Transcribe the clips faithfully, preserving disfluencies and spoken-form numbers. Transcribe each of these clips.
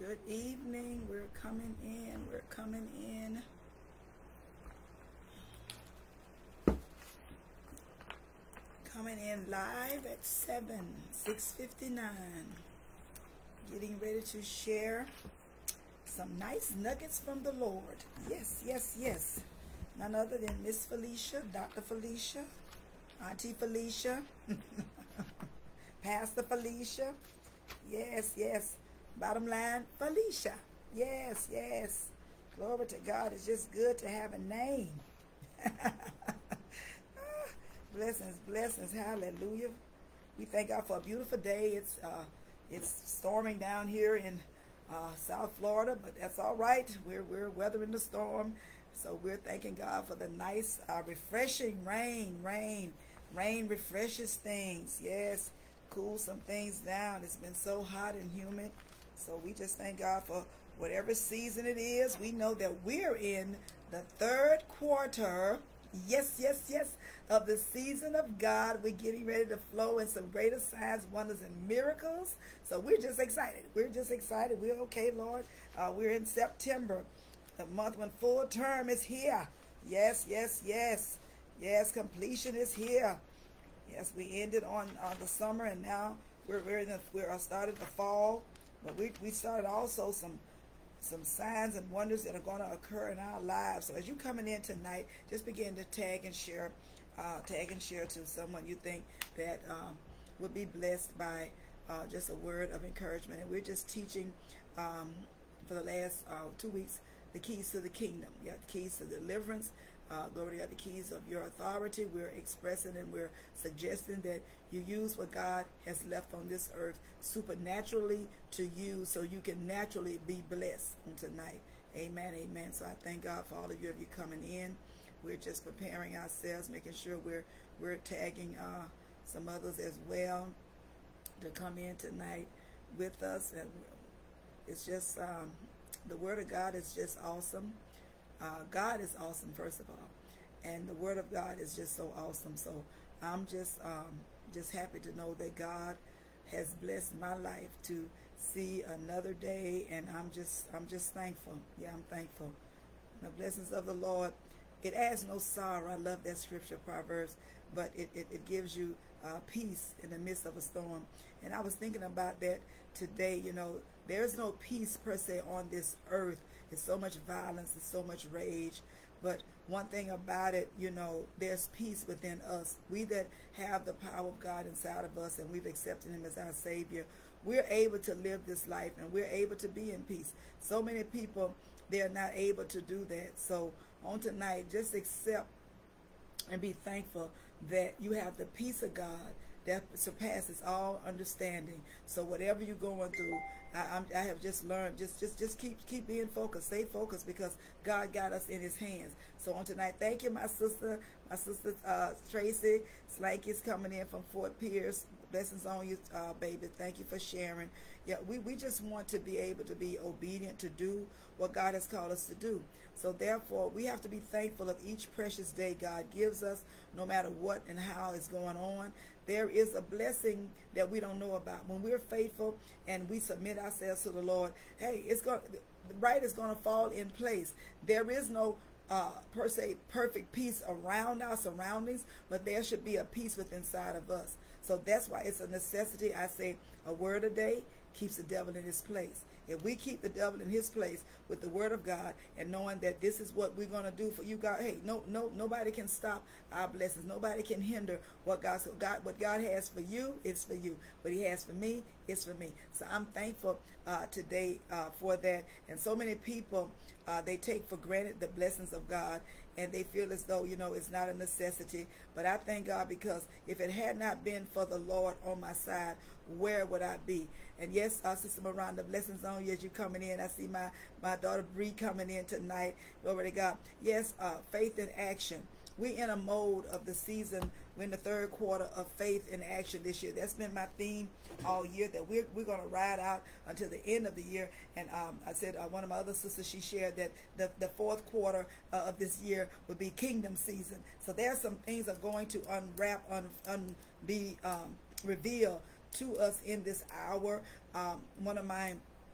Good evening. We're coming in. We're coming in. Coming in live at seven, six fifty-nine. Getting ready to share some nice nuggets from the Lord. Yes, yes, yes. None other than Miss Felicia, Doctor Felicia, Auntie Felicia, Pastor Felicia. Yes, yes. Bottom line, Felicia. Yes, yes. Glory to God. It's just good to have a name. Blessings, blessings. Hallelujah. We thank God for a beautiful day. It's uh, it's storming down here in uh, South Florida, but that's all right. We're we're weathering the storm, so we're thanking God for the nice, uh, refreshing rain. Rain, rain refreshes things. Yes, cools some things down. It's been so hot and humid, so we just thank God for whatever season it is. We know that we're in the third quarter. Yes, yes, yes, of the season of God. We're getting ready to flow in some greater signs, wonders, and miracles. So we're just excited. We're just excited. We're okay, Lord. Uh, we're in September, the month when full term is here. Yes, yes, yes. Yes, completion is here. Yes, we ended on uh, the summer, and now we're, we're, in the, we're started the fall. But we, we started also some some signs and wonders that are going to occur in our lives. So as you coming in tonight, just begin to tag and share, uh, tag and share to someone you think that um, would be blessed by uh, just a word of encouragement. And we're just teaching um, for the last uh, two weeks the keys to the kingdom. You have the keys to deliverance. Uh, glory to God, the keys of your authority. We're expressing and we're suggesting that you use what God has left on this earth supernaturally to use so you can naturally be blessed tonight. Amen, amen. So I thank God for all of you of you coming in. We're just preparing ourselves, making sure we're we're tagging uh, some others as well to come in tonight with us. And it's just um, the Word of God is just awesome. Uh, God is awesome, first of all, and the Word of God is just so awesome. So I'm just um, just happy to know that God has blessed my life to see another day, and I'm just I'm just thankful. Yeah, I'm thankful. The blessings of the Lord, it adds no sorrow. I love that scripture, Proverbs, but it, it, it gives you uh, peace in the midst of a storm. And I was thinking about that today. You know, there's no peace per se on this earth. It's so much violence, it's so much rage. But one thing about it, you know, there's peace within us. We that have the power of God inside of us and we've accepted Him as our Savior, we're able to live this life and we're able to be in peace. So many people, they're not able to do that. So on tonight, just accept and be thankful that you have the peace of God that surpasses all understanding. So whatever you're going through, I, I'm, I have just learned, just just just keep keep being focused, stay focused, because God got us in His hands. So on tonight, thank you, my sister, my sister uh, Tracy Slank is coming in from Fort Pierce. Blessings on you, uh, baby. Thank you for sharing. Yeah, we, we just want to be able to be obedient to do what God has called us to do. So therefore, we have to be thankful of each precious day God gives us, no matter what and how it's going on. There is a blessing that we don't know about. When we're faithful and we submit ourselves to the Lord, hey, it's going, right is going to fall in place. There is no uh, per se perfect peace around our surroundings, but there should be a peace within inside of us. So that's why it's a necessity. I say a word a day keeps the devil in his place. If we keep the devil in his place with the word of God and knowing that this is what we're going to do for you, God, hey, no, no, nobody can stop our blessings. Nobody can hinder what God, so God, what God has for you, it's for you. What He has for me, it's for me. So I'm thankful uh, today uh, for that. And so many people, uh, they take for granted the blessings of God, and they feel as though, you know, it's not a necessity. But I thank God, because if it had not been for the Lord on my side, where would I be? And yes, uh, Sister Miranda, blessings on you as you coming in. I see my, my daughter Bree coming in tonight. Glory to God. Yes, uh, faith in action. We're in a mode of the season. We're in the third quarter of faith in action this year. That's been my theme all year, that we're, we're going to ride out until the end of the year. And um, I said, uh, one of my other sisters, she shared that the, the fourth quarter uh, of this year would be kingdom season. So there are some things that are going to unwrap, un, un, be um, revealed to us in this hour. Um, one of my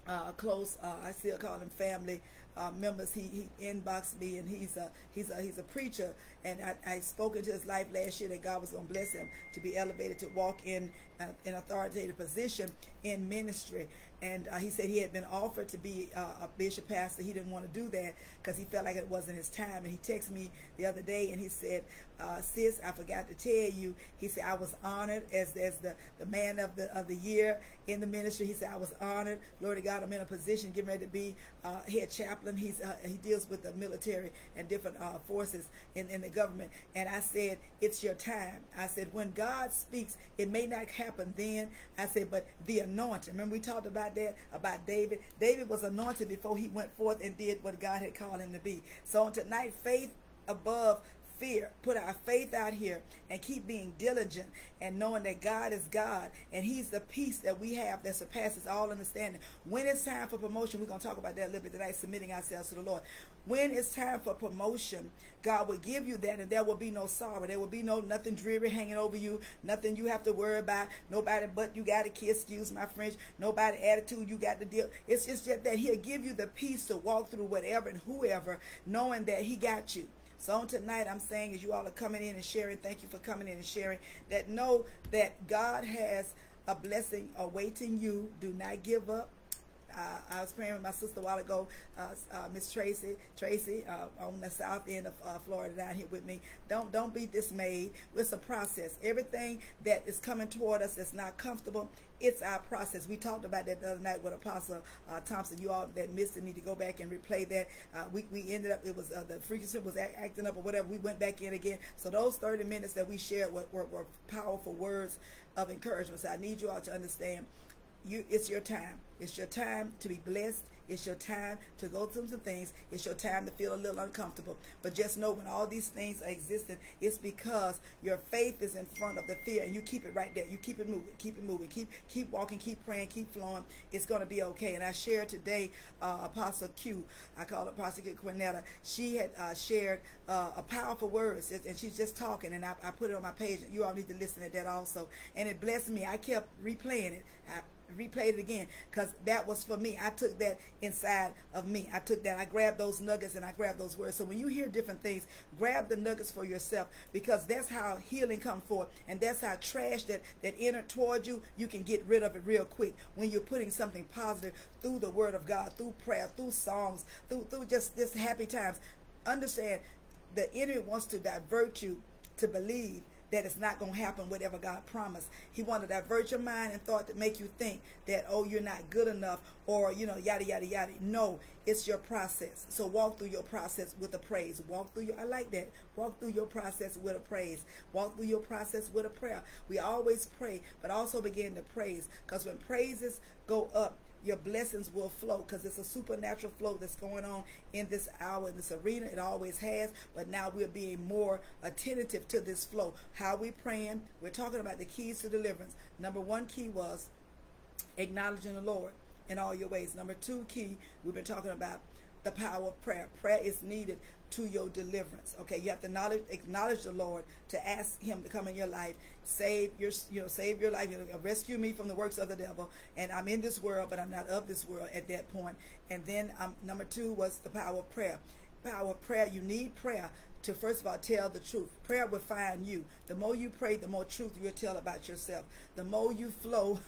uh, close, uh, I still call him family uh, members. He, he inboxed me, and he's a he's a he's a preacher, and I, I spoke into his life last year that God was going to bless him to be elevated to walk in uh, an authoritative position in ministry. And uh, he said he had been offered to be uh, a bishop pastor. He didn't want to do that because he felt like it wasn't his time. And he texted me the other day, and he said, uh, sis, I forgot to tell you. He said, I was honored as, as the, the man of the of the year in the ministry. He said, I was honored. Glory to God, I'm in a position getting ready to be uh, head chaplain. He's uh, he deals with the military and different uh, forces in, in the government. And I said, it's your time. I said, when God speaks, it may not happen then. I said, but the anointing. Remember we talked about that, about David. David was anointed before he went forth and did what God had called him to be. So on tonight, faith above fear. Put our faith out here and keep being diligent and knowing that God is God and he's the peace that we have that surpasses all understanding. When it's time for promotion, we're going to talk about that a little bit tonight, submitting ourselves to the Lord. When it's time for promotion, God will give you that, and there will be no sorrow. There will be no nothing dreary hanging over you, nothing you have to worry about, nobody but you got a kid, excuse my French, nobody attitude you got to deal. It's just that he'll give you the peace to walk through whatever and whoever, knowing that he got you. So on tonight, I'm saying, as you all are coming in and sharing, thank you for coming in and sharing, that know that God has a blessing awaiting you. Do not give up. Uh, I was praying with my sister a while ago, uh, uh, Miss Tracy, Tracy, uh, on the south end of uh, Florida down here with me. Don't don't be dismayed. It's a process. Everything that is coming toward us that's not comfortable, it's our process. We talked about that the other night with Apostle uh, Thompson. You all that missed it need to go back and replay that. Uh, we, we ended up, it was uh, the frequency was act, acting up or whatever. We went back in again. So those thirty minutes that we shared were, were, were powerful words of encouragement. So I need you all to understand, you it's your time. It's your time to be blessed. It's your time to go through some things. It's your time to feel a little uncomfortable. But just know when all these things are existing, it's because your faith is in front of the fear, and you keep it right there. You keep it moving, keep it moving, keep keep walking, keep praying, keep flowing. It's going to be okay. And I shared today, uh, Apostle Q, I call her Apostle Q Quinetta. She had uh, shared uh, a powerful words, and she's just talking, and I, I put it on my page. You all need to listen to that also. And it blessed me. I kept replaying it. I, replayed it again because that was for me. I took that inside of me. I took that. I grabbed those nuggets and I grabbed those words. So when you hear different things, grab the nuggets for yourself, because that's how healing comes forth, and that's how trash that that entered toward you, you can get rid of it real quick when you're putting something positive through the Word of God, through prayer, through songs, through through just this happy times. Understand, the enemy wants to divert you to believe that it's not going to happen whatever God promised. He wanted to divert your mind and thought to make you think that, oh, you're not good enough, or, you know, yada, yada, yada. No, it's your process. So walk through your process with a praise. Walk through your, I like that. Walk through your process with a praise. Walk through your process with a prayer. We always pray, but also begin to praise, because when praises go up, your blessings will flow, because it's a supernatural flow that's going on in this hour, in this arena. It always has, but now we're being more attentive to this flow. How we praying? We're talking about the keys to deliverance. Number one key was acknowledging the Lord in all your ways. Number two key, we've been talking about the power of prayer. Prayer is needed to your deliverance. Okay, you have to acknowledge, acknowledge the Lord, to ask him to come in your life, save your, you know, save your life, you know, rescue me from the works of the devil. And I'm in this world, but I'm not of this world at that point. And then um, number two was the power of prayer. Power of prayer. You need prayer to, first of all, tell the truth. Prayer will find you. The more you pray, the more truth you'll tell about yourself. The more you flow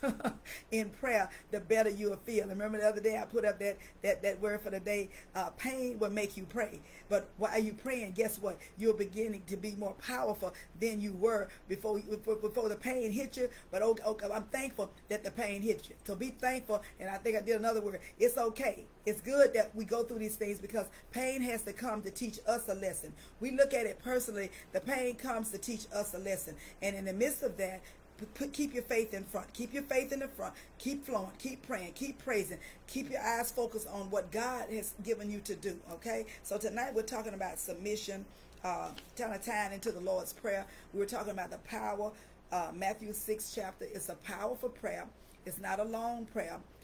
in prayer, the better you'll feel. And remember the other day I put up that that, that word for the day, uh, pain will make you pray. But while you praying, guess what? You're beginning to be more powerful than you were before before, before the pain hit you. But okay, okay, I'm thankful that the pain hit you. So be thankful. And I think I did another word. It's okay. It's good that we go through these things, because pain has to come to teach us a lesson. We look at it personally. The pain comes to teach us a lesson. And in the midst of that, put, keep your faith in front. Keep your faith in the front. Keep flowing. Keep praying. Keep praising. Keep your eyes focused on what God has given you to do. Okay? So tonight we're talking about submission, uh, kind of tying into the Lord's Prayer. We were talking about the power. Uh, Matthew six chapter is a powerful prayer. It's not a long prayer.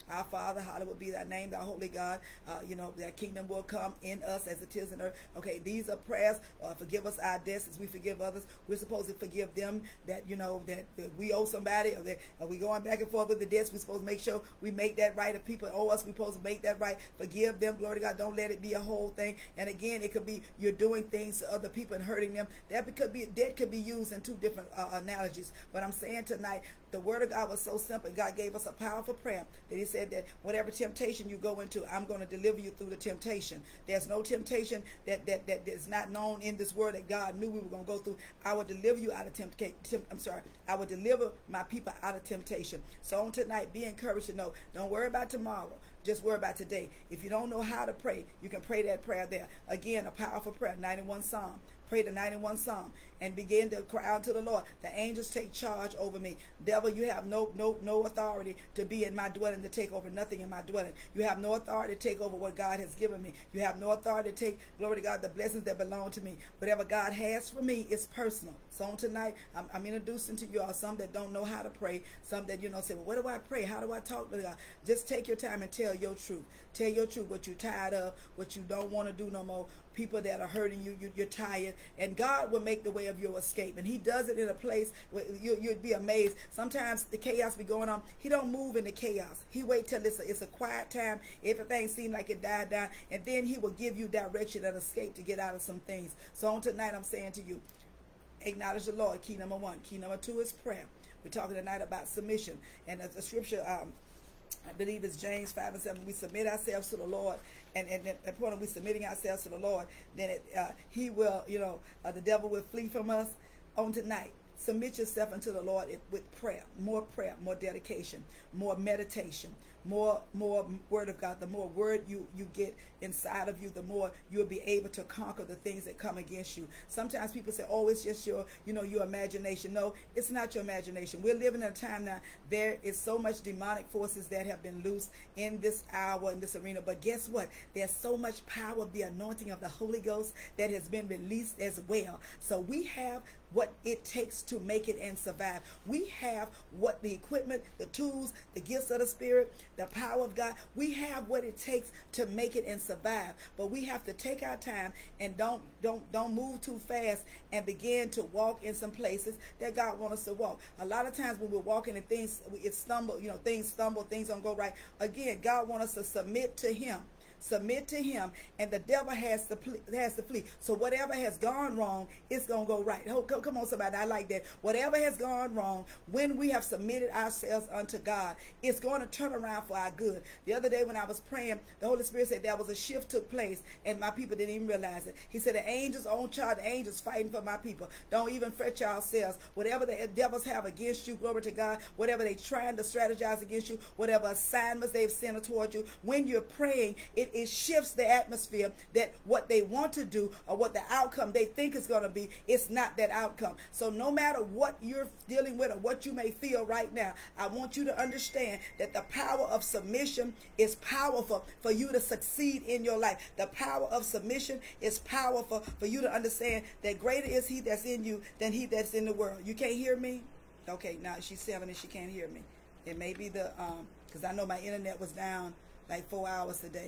Our Father, hallowed be thy name, thy holy God. Uh, you know, that kingdom will come in us as it is in earth. Okay, these are prayers. Uh, forgive us our debts as we forgive others. We're supposed to forgive them that, you know, that, that we owe somebody, or that are we going back and forth with the debts. We're supposed to make sure we make that right. If people owe us, we're supposed to make that right. Forgive them. Glory to God. Don't let it be a whole thing. And again, it could be you're doing things to other people and hurting them. That could be, debt could be used in two different uh, analogies. But I'm saying tonight, the word of God was so simple. God gave us a powerful prayer that he said that whatever temptation you go into, I'm going to deliver you through the temptation. There's no temptation that, that, that is not known in this word that God knew we were going to go through. I will deliver you out of temptation. I'm sorry. I will deliver my people out of temptation. So on tonight, be encouraged to know, don't worry about tomorrow. Just worry about today. If you don't know how to pray, you can pray that prayer there. Again, a powerful prayer, ninety-one Psalm. Pray the ninety-one Psalm and begin to cry out to the Lord. The angels take charge over me. Devil, you have no no no authority to be in my dwelling, to take over nothing in my dwelling. You have no authority to take over what God has given me. You have no authority to take, glory to God, the blessings that belong to me. Whatever God has for me is personal. So on tonight, I'm, I'm introducing to you all some that don't know how to pray. Some that, you know, say, well, what do I pray? How do I talk to God? Just take your time and tell your truth. Tell your truth, what you're tired of, what you don't want to do no more. People that are hurting you, you, you're tired, and God will make the way of your escape. And he does it in a place where you, you'd be amazed. Sometimes the chaos be going on. He don't move in the chaos. He wait till it's a, it's a quiet time. Everything seems like it died down, and then he will give you direction and escape to get out of some things. So on tonight, I'm saying to you, acknowledge the Lord, key number one. Key number two is prayer. We're talking tonight about submission. And the scripture, um, I believe it's James five and seven. We submit ourselves to the Lord, and and at the point of we submitting ourselves to the Lord, then it, uh, He will, you know, uh, the devil will flee from us. On tonight, submit yourself unto the Lord with prayer, more prayer, more dedication, more meditation, more more word of God. The more word you you get inside of you, the more you'll be able to conquer the things that come against you. Sometimes people say, oh, it's just your, you know, your imagination. No, it's not your imagination. We're living in a time now, there is so much demonic forces that have been loosed in this hour, in this arena. But guess what? There's so much power of the anointing of the Holy Ghost that has been released as well. So we have what it takes to make it and survive. We have what the equipment, the tools, the gifts of the Spirit, the power of God. We have what it takes to make it and survive. But we have to take our time and don't don't don't move too fast and begin to walk in some places that God wants us to walk. A lot of times when we're walking and things it stumble, you know, things stumble, things don't go right. Again, God wants us to submit to Him. Submit to Him, and the devil has to has to flee. So whatever has gone wrong, it's gonna go right. Oh, come on, somebody, I like that. Whatever has gone wrong, when we have submitted ourselves unto God, it's going to turn around for our good. The other day when I was praying, the Holy Spirit said there was a shift took place, and my people didn't even realize it. He said the angels on charge, the angels fighting for my people. Don't even fret yourselves. Whatever the devils have against you, glory to God. Whatever they trying to strategize against you, whatever assignments they've sent toward you, when you're praying, it It shifts the atmosphere that what they want to do or what the outcome they think is going to be, it's not that outcome. So no matter what you're dealing with or what you may feel right now, I want you to understand that the power of submission is powerful for you to succeed in your life. The power of submission is powerful for you to understand that greater is He that's in you than he that's in the world. You can't hear me? Okay, now she's seven and she can't hear me. It may be the, um, because I know my internet was down like four hours today.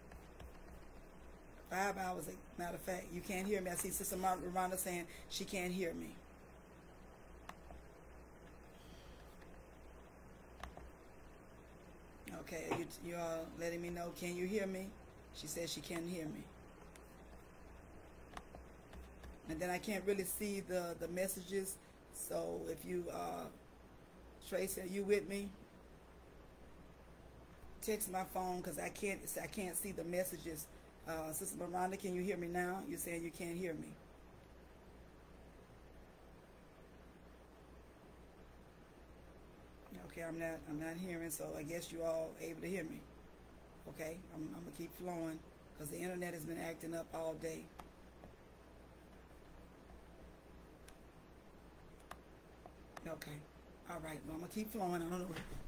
Five hours, matter of fact. You can't hear me. I see Sister Miranda saying she can't hear me. Okay, you, you are letting me know. Can you hear me? She says she can't hear me. And then I can't really see the, the messages. So if you, uh, Tracy, are you with me? Text my phone because I can't, I can't see the messages. Uh, Sister Miranda, can you hear me now? You're saying you can't hear me. Okay, I'm not, I'm not hearing, so I guess you all able to hear me. Okay, I'm, I'm gonna keep flowing because the internet has been acting up all day. Okay, all right. Well, I'm gonna keep flowing. I don't know.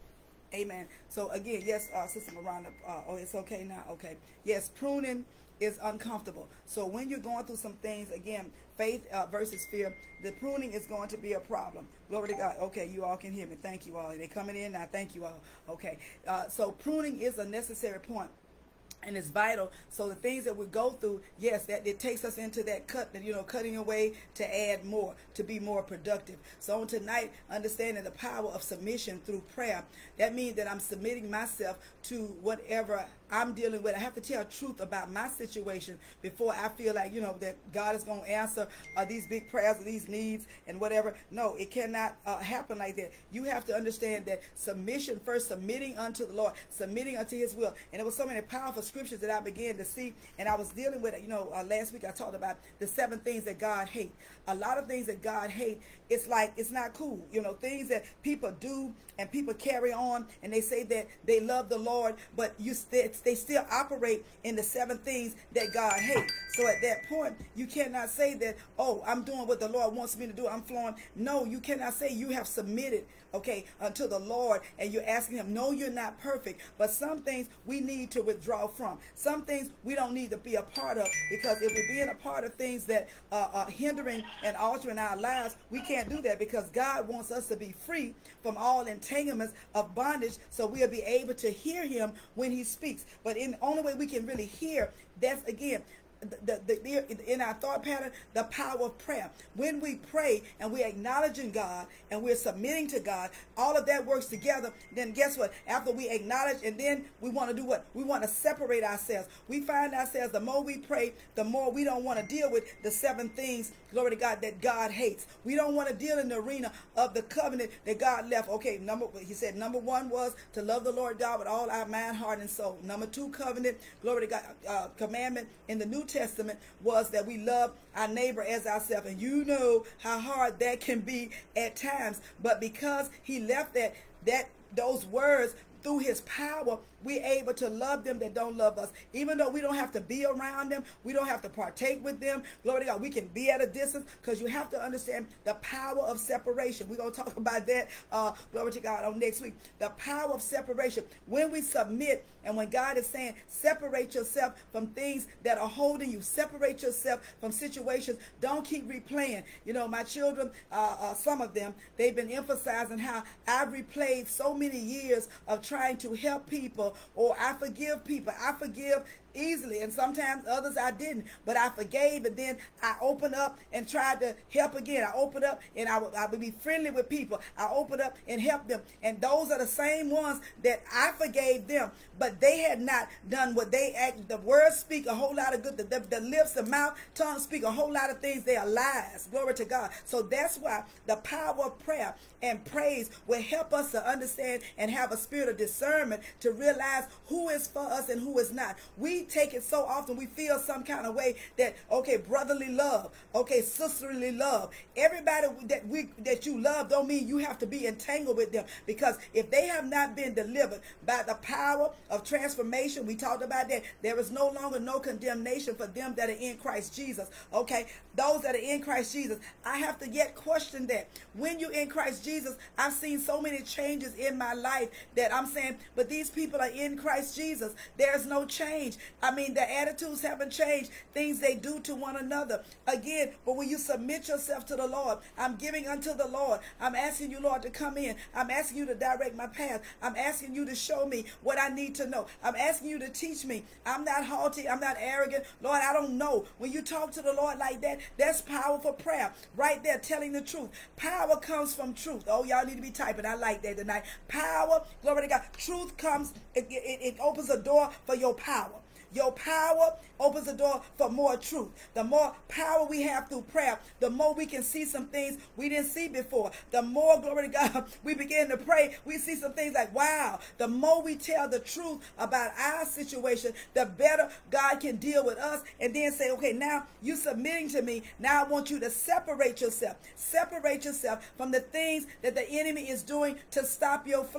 Amen. So again, yes, uh, Sister Miranda, uh, oh, it's okay now? Okay. Yes, pruning is uncomfortable. So when you're going through some things, again, faith uh, versus fear, the pruning is going to be a problem. Glory to God. Okay, you all can hear me. Thank you all. They're coming in now. Thank you all. Okay. Uh, so pruning is a necessary point. And it's vital. So the things that we go through, yes, that it takes us into that cut, you know, cutting away to add more, to be more productive. So on tonight, understanding the power of submission through prayer, that means that I'm submitting myself to whatever I'm dealing with. I have to tell truth about my situation before I feel like, you know, that God is going to answer uh, these big prayers, or these needs and whatever. No, it cannot uh, happen like that. You have to understand that submission first, submitting unto the Lord, submitting unto his will. And it was so many powerful scriptures that I began to see, and I was dealing with it. You know, uh, last week I talked about the seven things that God hates. A lot of things that God hates, it's like, it's not cool. You know, things that people do and people carry on, and they say that they love the Lord, but you st they still operate in the seven things that God hates. So at that point, you cannot say that, oh, I'm doing what the Lord wants me to do, I'm flowing. No, you cannot say you have submitted, okay, unto the Lord, and you're asking him. No, you're not perfect, but some things we need to withdraw from. Some things we don't need to be a part of, because if we're being a part of things that uh, are hindering and altering our lives, we can't do that, because God wants us to be free from all entanglements of bondage, so we'll be able to hear him when he speaks. But in the only way we can really hear, that's again, The, the, the, in our thought pattern, the power of prayer. When we pray and we're acknowledging God and we're submitting to God, all of that works together. Then guess what? After we acknowledge, and then we want to do what? We want to separate ourselves. We find ourselves, the more we pray, the more we don't want to deal with the seven things, glory to God, that God hates. We don't want to deal in the arena of the covenant that God left. Okay, number he said number one was to love the Lord God with all our mind, heart, and soul. Number two covenant, glory to God, uh, commandment in the New Testament was that we love our neighbor as ourselves. And you know how hard that can be at times. But because he left that, that those words through his power, we're able to love them that don't love us. Even though we don't have to be around them, we don't have to partake with them. Glory to God, we can be at a distance, because you have to understand the power of separation. We're going to talk about that, uh, glory to God, on next week. The power of separation. When we submit, and when God is saying, separate yourself from things that are holding you. Separate yourself from situations. Don't keep replaying. You know, my children, uh, uh, some of them, they've been emphasizing how I've replayed so many years of trying to help people, or I forgive people. I forgive easily, and sometimes others I didn't, but I forgave, and then I opened up and tried to help again. I opened up and I would, I would be friendly with people. I opened up and helped them, and those are the same ones that I forgave them, but they had not done what they act. The words speak a whole lot of good. The, the, the lips, the mouth, tongue speak a whole lot of things. They are lies. Glory to God. So that's why the power of prayer and praise will help us to understand and have a spirit of discernment to realize who is for us and who is not. We take it so often, we feel some kind of way that, okay, brotherly love, okay, sisterly love. Everybody that we that you love don't mean you have to be entangled with them, because if they have not been delivered by the power of transformation, we talked about that, there is no longer no condemnation for them that are in Christ Jesus. Okay, those that are in Christ Jesus, I have to yet question that. When you're in Christ Jesus, I've seen so many changes in my life that I'm saying, but these people are in Christ Jesus. There's no change. I mean, their attitudes haven't changed. Things they do to one another. Again, but when you submit yourself to the Lord, I'm giving unto the Lord. I'm asking you, Lord, to come in. I'm asking you to direct my path. I'm asking you to show me what I need to know. I'm asking you to teach me. I'm not haughty. I'm not arrogant. Lord, I don't know. When you talk to the Lord like that, that's powerful prayer. Right there, telling the truth. Power comes from truth. Oh, y'all need to be typing. I like that tonight. Power, glory to God. Truth comes, it, it, it opens a door for your power. Your power opens the door for more truth. The more power we have through prayer, the more we can see some things we didn't see before. The more, glory to God, we begin to pray, we see some things like, wow. The more we tell the truth about our situation, the better God can deal with us, and then say, okay, now you submitting to me. Now I want you to separate yourself. Separate yourself from the things that the enemy is doing to stop your flow.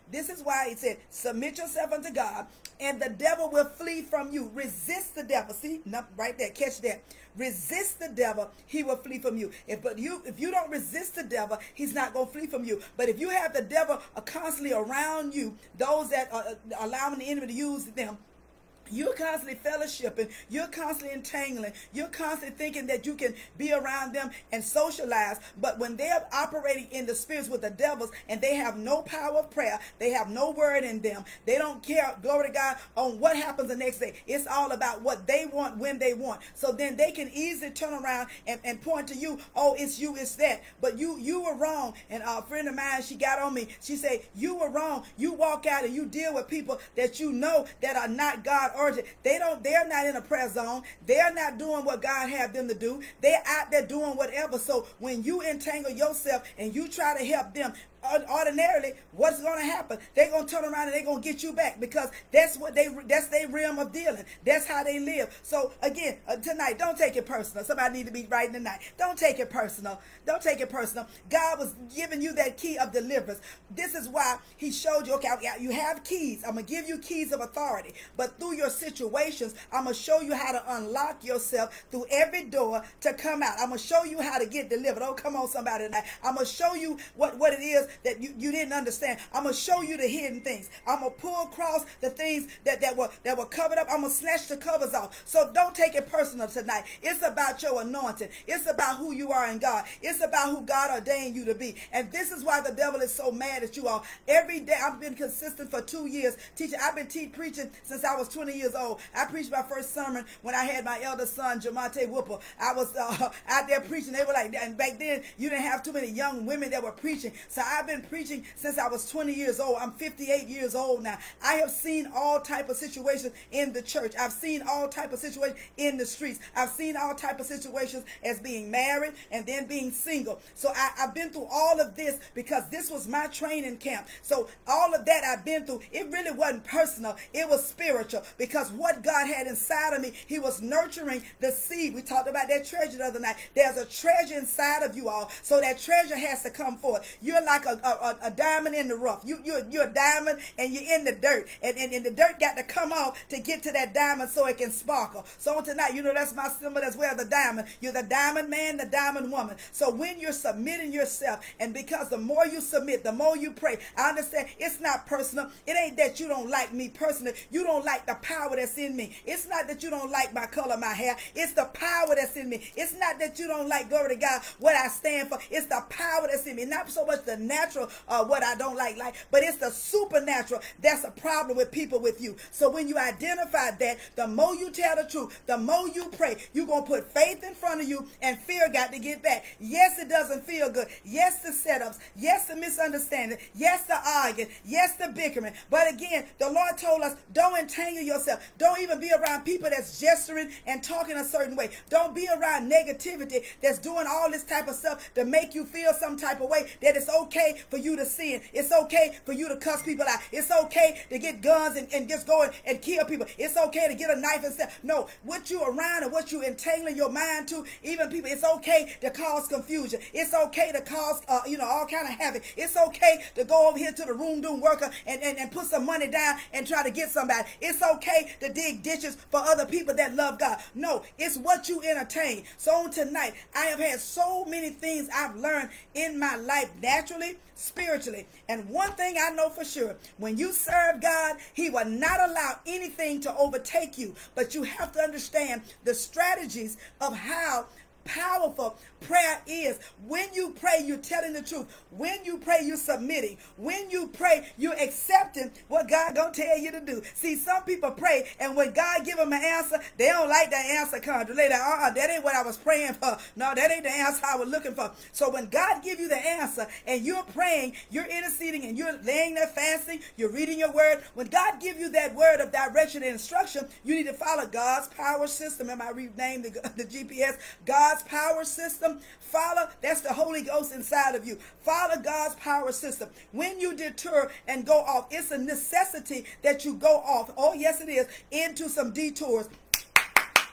This is why it said, submit yourself unto God, and the devil will flee from you. Resist the devil. See, right there, catch that. Resist the devil, he will flee from you. If but you if you don't resist the devil, he's not going to flee from you. But if you have the devil constantly around you, those that are allowing the enemy to use them, you're constantly fellowshipping, you're constantly entangling, you're constantly thinking that you can be around them and socialize. But when they're operating in the spirits with the devils and they have no power of prayer, they have no word in them, they don't care, glory to God, on what happens the next day. It's all about what they want when they want. So then they can easily turn around and, and point to you, oh, it's you, it's that. But you you were wrong. And a friend of mine, she got on me. She said, you were wrong. You walk out and you deal with people that you know that are not God urgent. They don't, they're not in a prayer zone. They're not doing what God have them to do. They're out there doing whatever. So when you entangle yourself and you try to help them, ordinarily, what's going to happen? They're going to turn around and they're going to get you back, because that's what they, that's their realm of dealing. That's how they live. So again, uh, tonight, don't take it personal. Somebody need to be writing tonight. Don't take it personal. Don't take it personal. God was giving you that key of deliverance. This is why he showed you, okay, you have keys. I'm going to give you keys of authority. But through your situations, I'm going to show you how to unlock yourself through every door to come out. I'm going to show you how to get delivered. Oh, come on, somebody tonight. I'm going to show you what, what it is that you, you didn't understand. I'm going to show you the hidden things. I'm going to pull across the things that, that, were, that were covered up. I'm going to snatch the covers off. So don't take it personal tonight. It's about your anointing. It's about who you are in God. It's about who God ordained you to be. And this is why the devil is so mad at you all. Every day, I've been consistent for two years teaching. I've been te preaching since I was twenty years old. I preached my first sermon when I had my elder son, Jamonte Whooper. I was uh, out there preaching. They were like, and back then, you didn't have too many young women that were preaching. So I've been preaching since I was twenty years old. I'm fifty-eight years old now. I have seen all type of situations in the church. I've seen all type of situations in the streets. I've seen all type of situations as being married and then being single. So I, I've been through all of this because this was my training camp. So all of that I've been through, it really wasn't personal. It was spiritual, because what God had inside of me, he was nurturing the seed. We talked about that treasure the other night. There's a treasure inside of you all. So that treasure has to come forth. You're like a, a, a diamond in the rough. You, you're, you're a diamond and you're in the dirt. And, and, and the dirt got to come off to get to that diamond so it can sparkle. So tonight, you know, that's my symbol as well, the diamond. You're the diamond man, the diamond woman. So when you're submitting yourself, and because the more you submit, the more you pray, I understand it's not personal. It ain't that you don't like me personally. You don't like the power that's in me. It's not that you don't like my color, my hair. It's the power that's in me. It's not that you don't like, glory to God, what I stand for. It's the power that's in me. Not so much the natural, uh, what I don't like, like, but it's the supernatural that's a problem with people with you. So when you identify that, the more you tell the truth, the more you pray, you're going to put faith in front of you, and fear got to get back. Yes, it doesn't feel good. Yes, the setups. Yes, the misunderstanding. Yes, the arguing. Yes, the bickering. But again, the Lord told us, don't entangle yourself. Don't even be around people that's gesturing and talking a certain way. Don't be around negativity that's doing all this type of stuff to make you feel some type of way, that it's okay for you to sin. It's okay for you to cuss people out. It's okay to get guns and, and just go and, and kill people. It's okay to get a knife and stuff. No, what you around and what you entangling your mind to, even people, it's okay to cause confusion. It's okay to cause, uh, you know, all kind of havoc. It's okay to go over here to the room doing worker and, and, and put some money down and try to get somebody. It's okay to dig ditches for other people that love God. No, it's what you entertain. So on tonight, I have had so many things I've learned in my life, naturally, spiritually. And one thing I know for sure, when you serve God, he will not allow anything to overtake you. But you have to understand the strategies of how powerful prayer is. When you pray, you're telling the truth. When you pray, you're submitting. When you pray, you're accepting what God gonna tell you to do. See, some people pray, and when God give them an answer, they don't like that answer. Come later, uh-uh, that ain't what I was praying for. No, that ain't the answer I was looking for. So when God give you the answer, and you're praying, you're interceding, and you're laying there fasting, you're reading your word. When God give you that word of direction and instruction, you need to follow God's power system. Am I renamed the, the G P S? God's power system. Follow, that's the Holy Ghost inside of you. Follow God's power system. When you deter and go off, it's a necessity that you go off. Oh, yes, it is. Into some detours.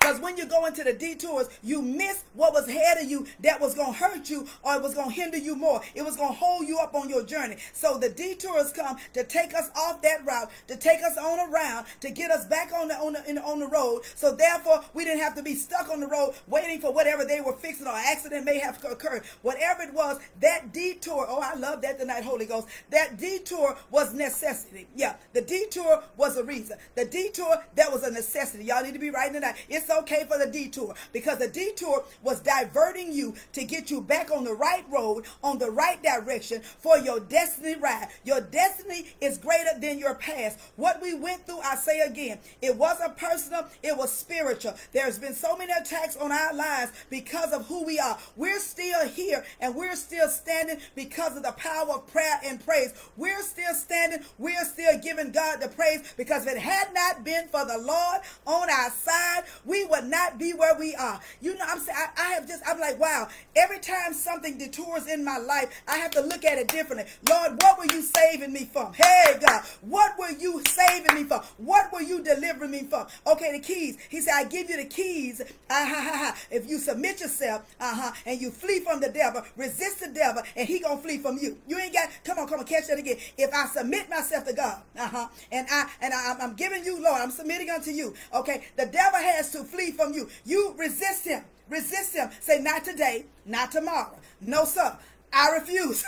Because when you go into the detours, you miss what was ahead of you that was going to hurt you, or it was going to hinder you more. It was going to hold you up on your journey. So the detours come to take us off that route, to take us on around, to get us back on the on the, in, on the road. So therefore, we didn't have to be stuck on the road waiting for whatever they were fixing, or accident may have occurred. Whatever it was, that detour, oh, I love that tonight, Holy Ghost. That detour was necessity. Yeah, the detour was a reason. The detour, that was a necessity. Y'all need to be writing it out. It's okay for the detour, because the detour was diverting you to get you back on the right road, on the right direction for your destiny ride. Your destiny is greater than your past. What we went through, I say again, it wasn't personal, it was spiritual. There's been so many attacks on our lives because of who we are. We're still here, and we're still standing because of the power of prayer and praise. We're still standing, we're still giving God the praise, because if it had not been for the Lord on our side, we would not be where we are. You know, I'm saying, I, I have just, I'm like, wow, every time something detours in my life, I have to look at it differently. Lord, what were you saving me from? Hey, God, what were you saving me from? What were you delivering me from? Okay, the keys. He said, I give you the keys. Uh-huh. If you submit yourself, uh-huh, and you flee from the devil, resist the devil, and he gonna flee from you. You ain't got, come on, come on, catch that again. If I submit myself to God, uh-huh, and I and I, I'm giving you, Lord, I'm submitting unto you. Okay, the devil has to flee from you. You resist him. Resist him. Say, not today, not tomorrow. No, sir. I refuse.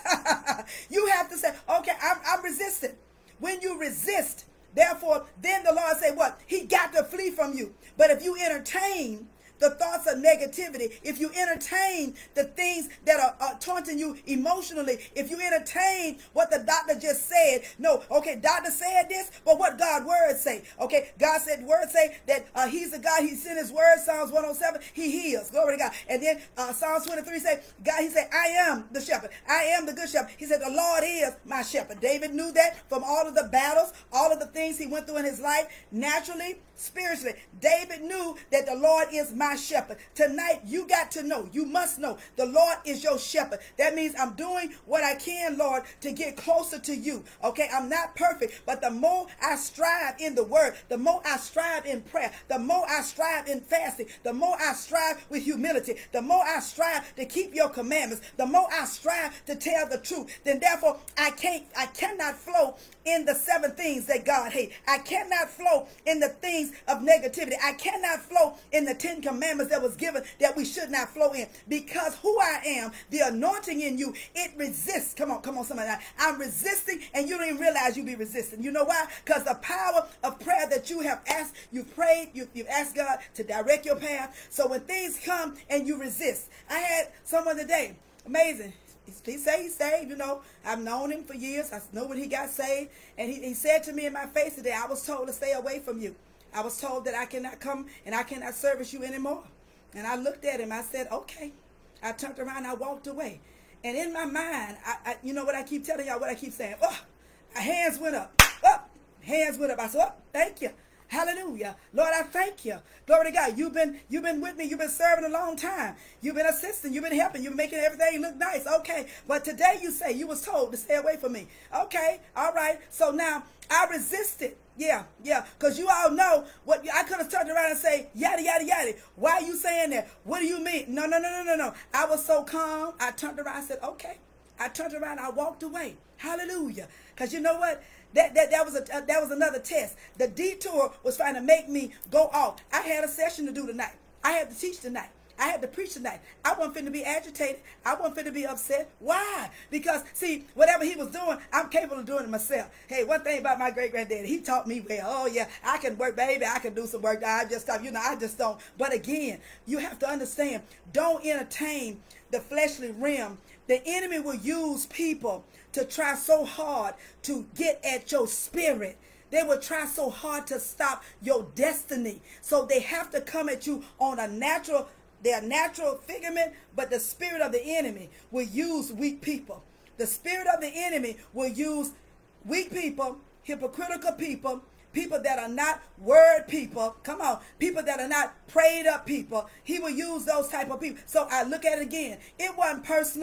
You have to say, okay, I'm, I'm resisting. When you resist, therefore, then the Lord say what? He got to flee from you. But if you entertain the thoughts of negativity, if you entertain the things that are, are taunting you emotionally, if you entertain what the doctor just said, no, okay, doctor said this, but what God's word say? Okay, God said, word say that uh, he's the God, he sent his word, Psalms one oh seven, he heals, glory to God. And then uh, Psalms twenty-three say, God, he said, I am the shepherd, I am the good shepherd. He said, the Lord is my shepherd. David knew that from all of the battles, all of the things he went through in his life, naturally, spiritually. David knew that the Lord is my shepherd. Tonight, you got to know, you must know, the Lord is your shepherd. That means I'm doing what I can, Lord, to get closer to you. Okay, I'm not perfect, but the more I strive in the word, the more I strive in prayer, the more I strive in fasting, the more I strive with humility, the more I strive to keep your commandments, the more I strive to tell the truth, then therefore I can't, I cannot flow in the seven things that God hates. I cannot flow in the things of negativity. I cannot flow in the Ten Commandments that was given that we should not flow in, because who I am, the anointing in you, it resists. Come on, come on, somebody. I'm resisting, and you don't even realize you be resisting. You know why? Because the power of prayer that you have asked, you've prayed, you, you've asked God to direct your path. So when things come and you resist, I had someone today, amazing. He said he's saved, you know. I've known him for years. I know when he got saved. And he, he said to me in my face today, I was told to stay away from you. I was told that I cannot come and I cannot service you anymore. And I looked at him. I said, okay. I turned around and I walked away. And in my mind, I, I, you know what I keep telling y'all, what I keep saying? Oh, hands went up. Up. Hands went up. I said, oh, thank you. Hallelujah. Lord, I thank you. Glory to God. You've been, you've been with me. You've been serving a long time. You've been assisting. You've been helping. You've been making everything look nice. Okay. But today you say you was told to stay away from me. Okay. All right. So now I resisted. Yeah. Yeah. Because you all know what I could have turned around and say, yada, yada, yada. Why are you saying that? What do you mean? No, no, no, no, no, no. I was so calm. I turned around and said, okay. I turned around. I walked away. Hallelujah. Because you know what? That, that, that, was a, uh, that was another test. The detour was trying to make me go off. I had a session to do tonight. I had to teach tonight. I had to preach tonight. I wasn't finna be agitated. I wasn't finna be upset. Why? Because, see, whatever he was doing, I'm capable of doing it myself. Hey, one thing about my great-granddaddy, he taught me well. Oh, yeah, I can work, baby. I can do some work. I just stop. You know, I just don't. But again, you have to understand, don't entertain the fleshly realm. The enemy will use people to try so hard to get at your spirit. They will try so hard to stop your destiny. So they have to come at you on a natural, their natural figment, but the spirit of the enemy will use weak people. The spirit of the enemy will use weak people, hypocritical people, people that are not word people. Come on. People that are not prayed up people. He will use those type of people. So I look at it again. It wasn't personal.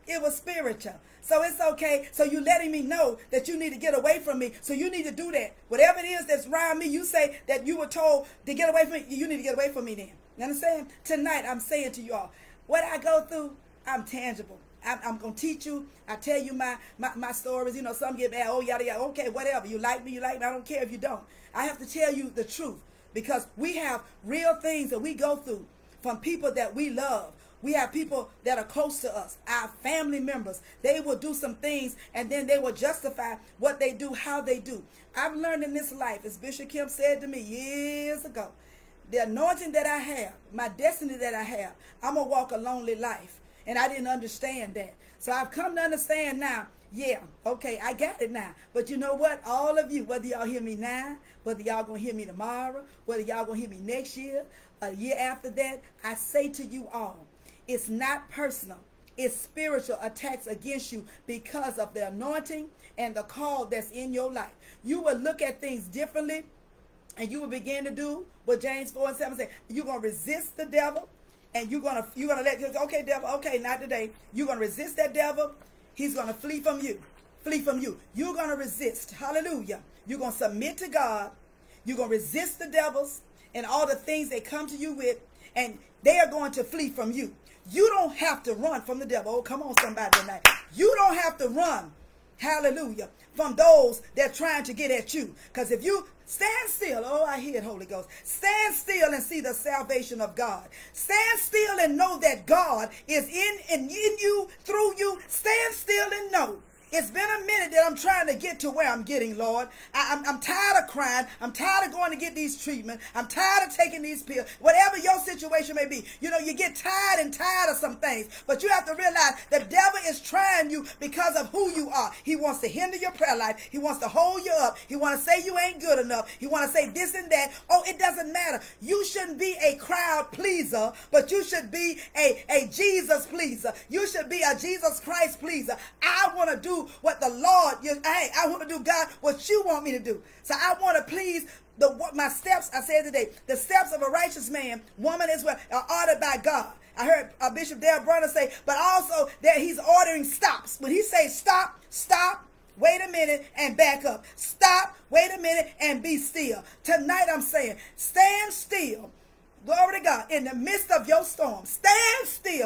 It was spiritual. So it's okay. So you letting me know that you need to get away from me. So you need to do that. Whatever it is that's around me, you say that you were told to get away from me. You need to get away from me then. You understand? Tonight I'm saying to you all, what I go through, I'm tangible. I'm, I'm going to teach you. I tell you my, my, my stories. You know, some get mad. Oh, yada, yada. Okay, whatever. You like me, you like me. I don't care if you don't. I have to tell you the truth because we have real things that we go through from people that we love. We have people that are close to us, our family members. They will do some things and then they will justify what they do, how they do. I've learned in this life, as Bishop Kim said to me years ago, the anointing that I have, my destiny that I have, I'm going to walk a lonely life. And I didn't understand that. So I've come to understand now, yeah, okay, I got it now. But you know what? All of you, whether y'all hear me now, whether y'all going to hear me tomorrow, whether y'all going to hear me next year, a year after that, I say to you all, it's not personal. It's spiritual attacks against you because of the anointing and the call that's in your life. You will look at things differently and you will begin to do what James four and seven says. You're going to resist the devil and you're going to you're going to let him, okay, devil, okay, not today. You're going to resist that devil. He's going to flee from you. Flee from you. You're going to resist. Hallelujah. You're going to submit to God. You're going to resist the devils and all the things they come to you with, and they are going to flee from you. You don't have to run from the devil. Oh, come on, somebody tonight. You don't have to run, hallelujah, from those that are trying to get at you. Because if you stand still, oh, I hear it, Holy Ghost. Stand still and see the salvation of God. Stand still and know that God is in and in you, through you. Stand still and know. It's been a minute that I'm trying to get to where I'm getting, Lord. I, I'm, I'm tired of crying. I'm tired of going to get these treatments. I'm tired of taking these pills. Whatever your situation may be. You know, you get tired and tired of some things. But you have to realize the devil is trying you because of who you are. He wants to hinder your prayer life. He wants to hold you up. He wants to say you ain't good enough. He wants to say this and that. Oh, it doesn't matter. You shouldn't be a crowd pleaser, but you should be a, a Jesus pleaser. You should be a Jesus Christ pleaser. I want to do what the Lord, you, hey, I want to do, God, what you want me to do. So I want to please the what my steps, I said today, the steps of a righteous man, woman as well, are ordered by God. I heard uh, Bishop Dale Brunner say, but also that he's ordering stops. When he says stop, stop, wait a minute, and back up. Stop, wait a minute, and be still. Tonight I'm saying, stand still. Glory to God. In the midst of your storm, stand still.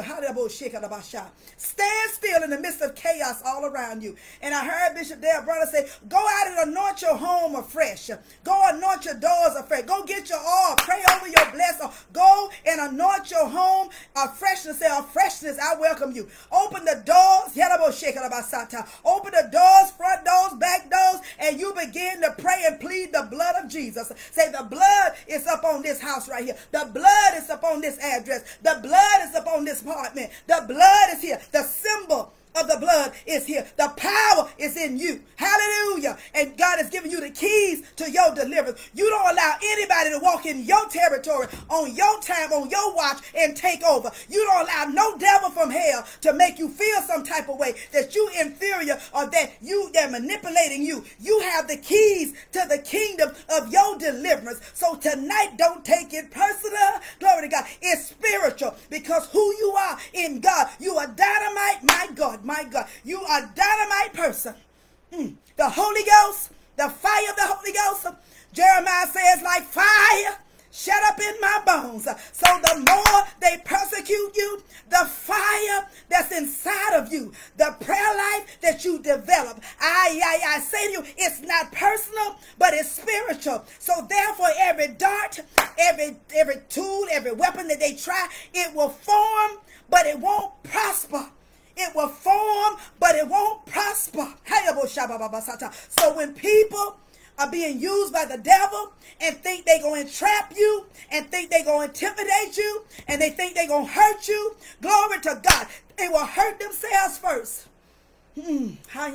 Stand still in the midst of chaos all around you. And I heard Bishop Dale Brunner say, go out and anoint your home afresh. Go anoint your doors afresh. Go get your oil. Pray over your blessing. Go and anoint your home afresh and say, a freshness, I welcome you. Open the doors. Open the doors, front doors, back doors, and you begin to pray and plead the blood of Jesus. Say, the blood is up on this house right here. The blood is upon this address. The blood is upon this apartment. The blood is here. The symbol of the blood is here. The power is in you. Hallelujah. And God has given you the keys to your deliverance. You don't allow anybody to walk in your territory on your time, on your watch, and take over. You don't allow no devil from hell to make you feel some type of way that you inferior or that you they're manipulating you. You have the keys to the kingdom of your deliverance. So tonight, don't take it personal. Glory to God. It's spiritual because who you are in God, you are dynamite, my God. My God, you are a dynamite person. Mm. The Holy Ghost, the fire of the Holy Ghost, Jeremiah says, like fire, shut up in my bones. So the more they persecute you, the fire that's inside of you, the prayer life that you develop, I, I, I say to you, it's not personal, but it's spiritual. So therefore, every dart, every, every tool, every weapon that they try, it will form, but it won't prosper. It will form, but it won't prosper. So when people are being used by the devil and think they're going to entrap you and think they're going to intimidate you and they think they're going to hurt you, glory to God, they will hurt themselves first. Hmm.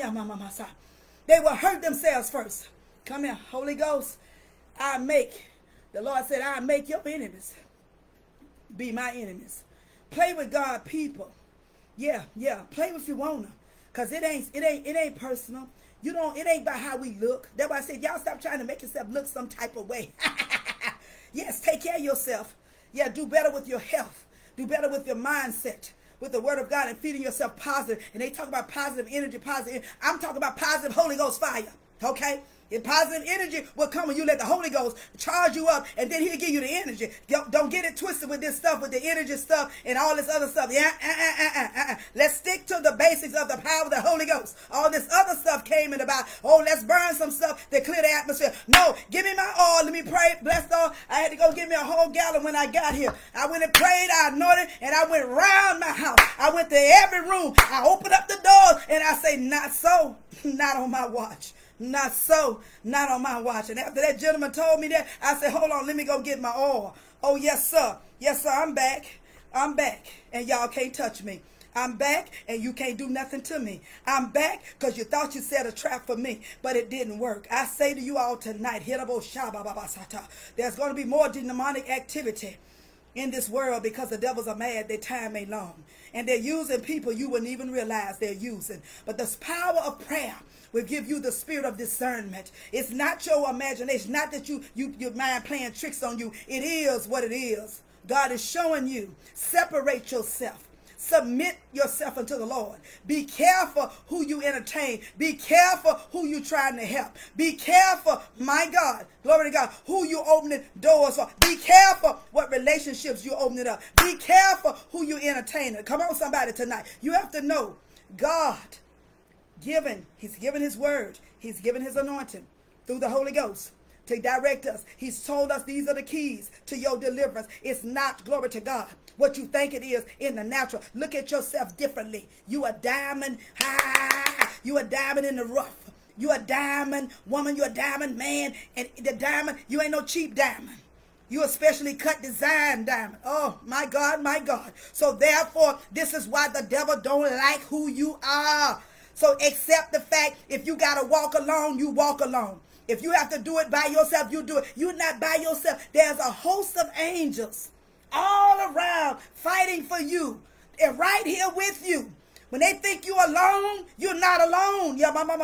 They will hurt themselves first. Come here, Holy Ghost. I make, the Lord said, I make your enemies be my enemies. Play with God, people. Yeah, yeah. Play if you wanna, cause it ain't, it ain't, it ain't personal. You don't. It ain't about how we look. That's why I said, y'all stop trying to make yourself look some type of way. Yes, take care of yourself. Yeah, do better with your health. Do better with your mindset. with the word of God and feeding yourself positive. And they talk about positive energy, positive. I'm talking about positive Holy Ghost fire. Okay? And positive energy will come when you let the Holy Ghost charge you up, and then he'll give you the energy. Don't, don't get it twisted with this stuff, with the energy stuff and all this other stuff. Yeah, uh, uh, uh, uh, uh. Let's stick to the basics of the power of the Holy Ghost. All this other stuff came in about, oh, let's burn some stuff to clear the atmosphere. No, give me my oil. Let me pray. Bless the oil. I had to go get me a whole gallon when I got here. I went and prayed, I anointed, and I went round my house. I went to every room. I opened up the doors, and I say, not so, not on my watch. Not so, not on my watch. And after that gentleman told me that, I said, hold on, let me go get my oil. Oh, yes, sir. Yes, sir, I'm back. I'm back. And y'all can't touch me. I'm back, and you can't do nothing to me. I'm back because you thought you set a trap for me, but it didn't work. I say to you all tonight, there's going to be more demonic activity in this world because the devils are mad. Their time ain't long. And they're using people you wouldn't even realize they're using. But the power of prayer will give you the spirit of discernment. It's not your imagination. Not that you, you your mind playing tricks on you. It is what it is. God is showing you. Separate yourself. Submit yourself unto the Lord. Be careful who you entertain. Be careful who you trying to help. Be careful, my God, glory to God, who you opening doors for. Be careful what relationships you opening up. Be careful who you entertaining. Come on, somebody, tonight. You have to know God given, he's given his word. He's given his anointing through the Holy Ghost to direct us. He's told us these are the keys to your deliverance. It's not, glory to God, what you think it is in the natural. Look at yourself differently. You a diamond. Ah, you a diamond in the rough. You a diamond woman. You a diamond man. And the diamond, you ain't no cheap diamond. You a specially cut design diamond. Oh, my God, my God. So therefore, this is why the devil don't like who you are. So accept the fact, if you got to walk alone, you walk alone. If you have to do it by yourself, you do it. You're not by yourself. There's a host of angels all around fighting for you. They're right here with you. When they think you're alone, you're not alone.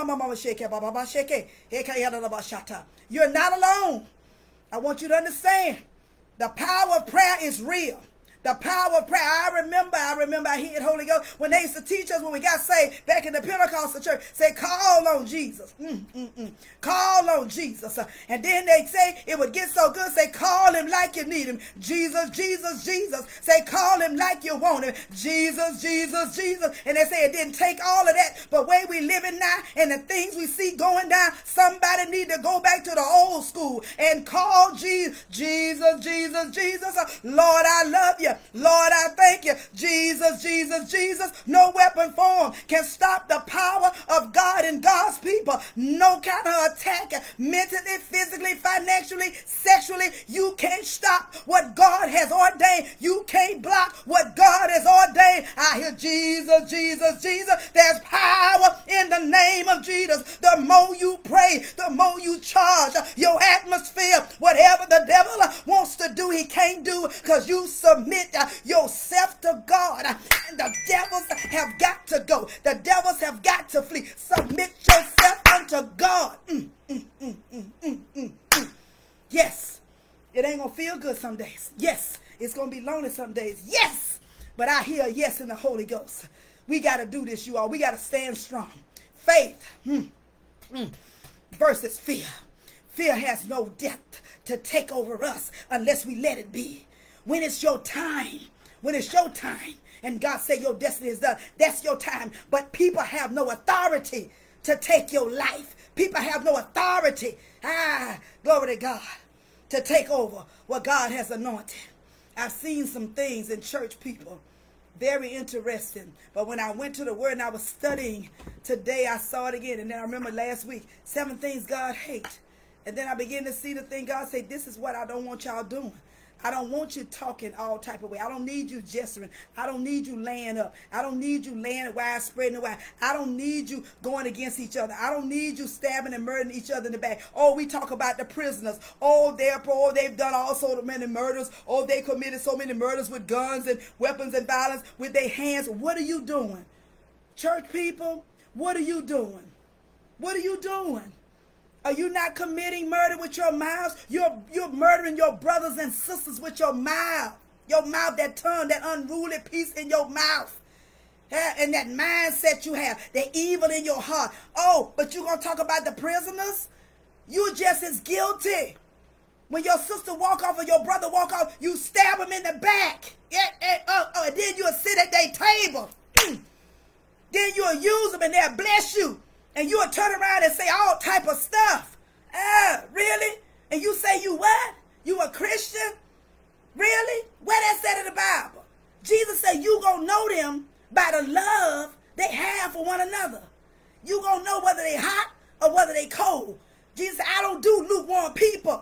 You're not alone. I want you to understand, the power of prayer is real. The power of prayer. I remember, I remember I heard Holy Ghost when they used to teach us when we got saved back in the Pentecostal church. Say, call on Jesus. Mm, mm, mm. Call on Jesus. Uh, and then they say it would get so good. Say, call him like you need him. Jesus, Jesus, Jesus. Say, call him like you want him. Jesus, Jesus, Jesus. And they say it didn't take all of that. But way we living now and the things we see going down, somebody need to go back to the old school and call Jesus, Jesus, Jesus, Jesus. Uh, Lord, I love you. Lord, I thank you. Jesus, Jesus, Jesus. No weapon formed can stop the power of God and God's people. No kind of attack, mentally, physically, financially, sexually. You can't stop what God has ordained. You can't block what God has ordained. I hear Jesus, Jesus, Jesus. There's power in the name of Jesus. The more you pray, the more you charge your atmosphere. Whatever the devil wants to do, he can't do because you submit yourself to God, and the devils have got to go. The devils have got to flee. Submit yourself unto God. Mm, mm, mm, mm, mm, mm, mm. Yes, it ain't gonna feel good some days. Yes, it's gonna be lonely some days. Yes, but I hear a yes in the Holy Ghost. We got to do this, you all. We got to stand strong. Faith mm, mm, versus fear. Fear has no depth to take over us unless we let it be. When it's your time, when it's your time, and God say your destiny is done, that's your time. But people have no authority to take your life. People have no authority, ah, glory to God, to take over what God has anointed. I've seen some things in church people, very interesting. But when I went to the Word and I was studying today, I saw it again. And then I remember last week, seven things God hates. And then I began to see the thing God said, this is what I don't want y'all doing. I don't want you talking all type of way. I don't need you gesturing. I don't need you laying up. I don't need you laying wide, spreading it wide. I don't need you going against each other. I don't need you stabbing and murdering each other in the back. Oh, we talk about the prisoners. Oh, they're oh, they've done all so many murders. Oh, they committed so many murders with guns and weapons and violence with their hands. What are you doing? Church people, what are you doing? What are you doing? Are you not committing murder with your mouths? You're, you're murdering your brothers and sisters with your mouth. Your mouth, that tongue, that unruly piece in your mouth. And that mindset you have, the evil in your heart. Oh, but you're going to talk about the prisoners? You're just as guilty. When your sister walk off or your brother walk off, you stab them in the back. Yeah, and, uh, uh, and then you'll sit at their table. Mm. Then you'll use them and they'll bless you. And you'll turn around and say all type of stuff. Ah, really? And you say you what? You a Christian? Really? Where that said in the Bible? Jesus said you gonna know them by the love they have for one another. You gonna know whether they hot or whether they cold. Jesus said, I don't do lukewarm people.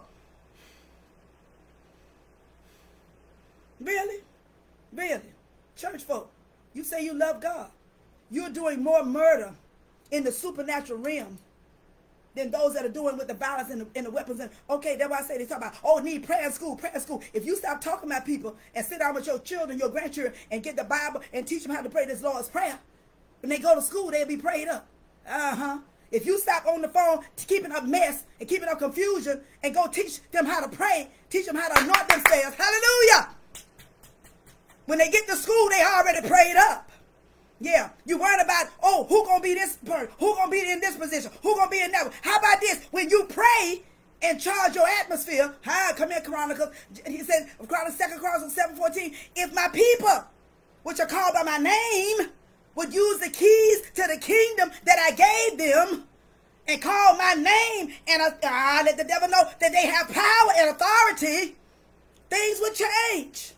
Really? Really? Church folk, you say you love God. You're doing more murder in the supernatural realm than those that are doing with the violence and the, and the weapons. And okay, that's why I say they talk about, oh, need prayer in school, prayer in school. If you stop talking about people and sit down with your children, your grandchildren, and get the Bible and teach them how to pray this Lord's Prayer, when they go to school, they'll be prayed up. Uh-huh. If you stop on the phone keeping up mess and keeping up confusion and go teach them how to pray, teach them how to anoint themselves, hallelujah. When they get to school, they already prayed up. Yeah, you worried about, oh, who gonna be this person? Who gonna be in this position? Who gonna be in that one? How about this? When you pray and charge your atmosphere, hi, come here, Chronicles. He said, Chronicles, Second Chronicles seven fourteen. If my people, which are called by my name, would use the keys to the kingdom that I gave them, and call my name, and uh, uh, let the devil know that they have power and authority, things would change.